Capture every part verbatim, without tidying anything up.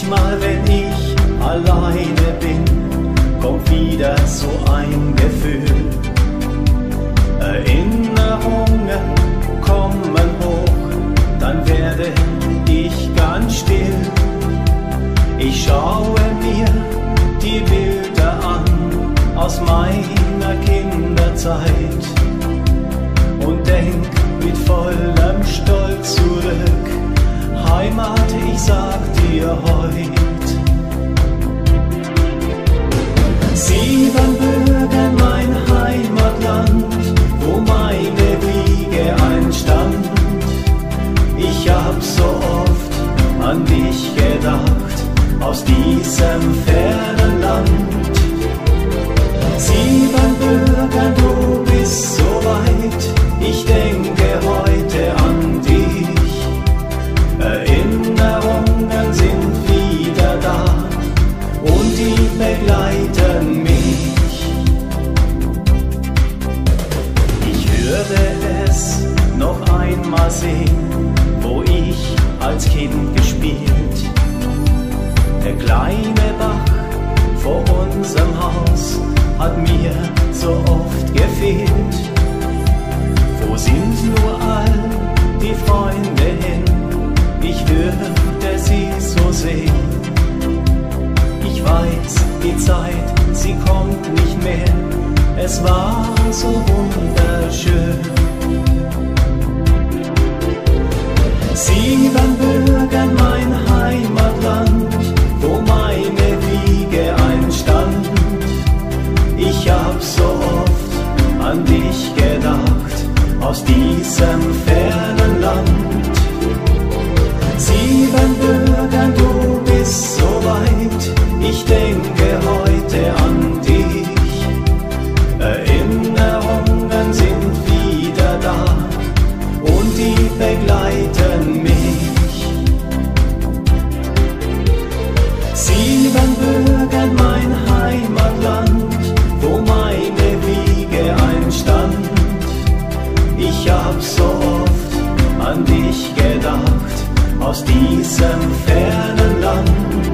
Manchmal, wenn ich alleine bin, kommt wieder so ein Gefühl. Erinnerungen kommen hoch, dann werde ich ganz still. Ich schaue mir die Bilder an aus meiner Kinderzeit und denk mit vollem Stolz zurück: Heimat, ich sag dir heut. Siebenbürgen, mein Heimatland, wo meine Wiege einstand. Ich hab so oft an dich gedacht, aus diesem fernen Land. Siebenbürgen, du bist so weit, ich denke heute an dich. Erinnerungen sind wieder da und die begleiten mich. Ich würde es noch einmal sehen, wo ich als Kind gespielt. Der kleine Bach vor unserem Haus hat mir so oft gefehlt. Wo sind nur all die Freunde hin? Ich würde sie so sehen. Ich weiß, die Zeit, sie kommt nicht mehr. Es war so wunderschön. Siebenbürgen, mein Heimatland, wo meine Wiege einstand. Ich hab so oft an dich gedacht, aus diesem fernen Land. Siebenbürgen, du bist so weit, ich denke heute an dich. Erinnerungen sind wieder da und die begleiten mich. Siebenbürgen, mein Heimatland, wo meine Wiege einstand. Ich hab so oft an dich gedacht, aus diesem fernen Land.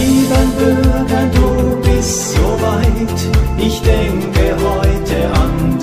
Siebenbürgen, du bist so weit, ich denke heute an